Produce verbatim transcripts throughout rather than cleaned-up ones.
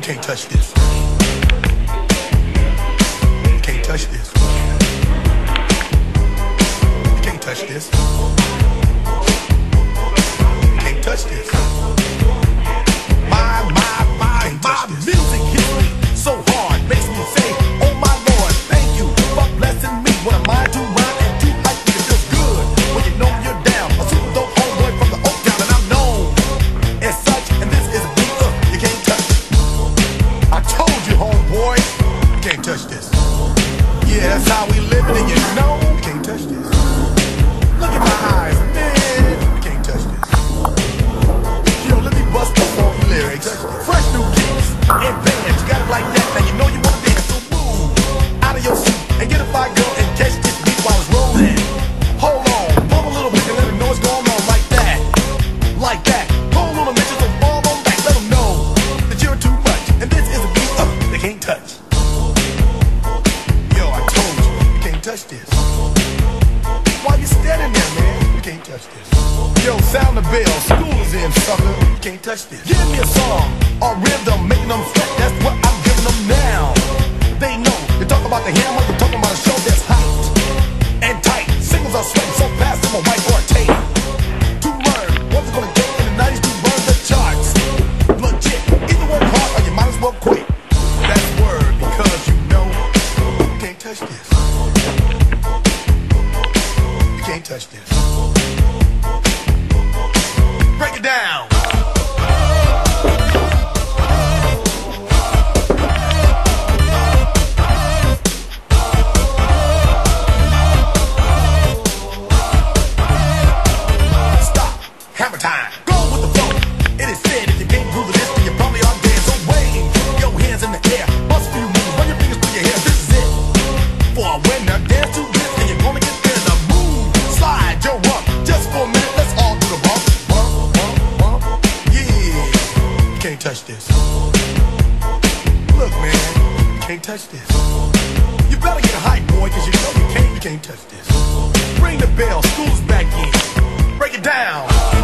can't touch this. You can't touch this. You can't touch this. You can't touch this. My, my, my, my music hits me so hard, makes me say, oh my Lord, thank you for blessing me. What am I to rhyme and to hype me? It feels good when you know you're down. A super dope homeboy from the Oak Town, and I'm known as such. And this is a beat uh, you can't touch. I told you, homeboy, you can't touch this. Yeah, that's how we live it, and you know you can't touch this. Look at my eyes, man, you can't touch this. Yo, let me bust the funky lyrics. Fresh new kicks and bands, you got it like that. Now you know you wanna dance, so move out of your seat and get a fire girl and catch this beat while it's rolling. Hold on, pump a little bit and let them know what's going on like that, like that. Hold on a minute, so fall on back, let them know that you're too much, and this is a beat uh, they can't touch. Yo, I told you, you can't touch this. Why you standing there, man? You can't touch this. Yo, sound the bell, school is in, sucker. You can't touch this. Give me a song or rhythm, making them sweat. That's what I'm giving them now. They know. You talk about the hammer, you're talking about a show that's hot and tight. Singles are sweating so fast, I'm a whiteboard tape. To learn what's it gonna take in the nineties to burn the charts. Legit. Either work hard or you might as well quit. That's word, because you know you can't touch this. You can't touch this. Break it down. Stop. Hammer time. Go with the flow. It is said if you can't groove this, then you probably are dead. So wave your hands in the air. Bust a few moves. Run your fingers through your hair. This is it. For a winner, dance to this, and you're gonna get there. The move. Slide your rump. Just for a minute, let's all do the bump. Bump, bump, bump. Yeah. You can't touch this. Look, man. You can't touch this. You better get hype, boy, cause you know you can't, you can't touch this. Ring the bell, school's back in. Break it down.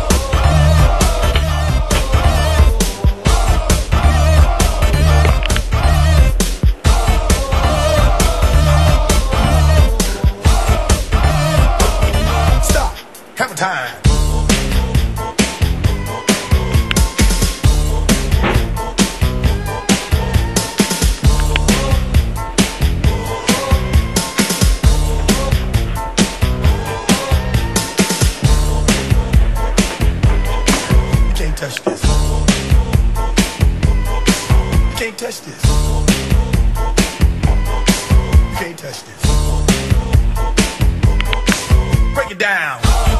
Stop. Hammer time. Touch this. You can't touch this. You can't touch this. Break it down.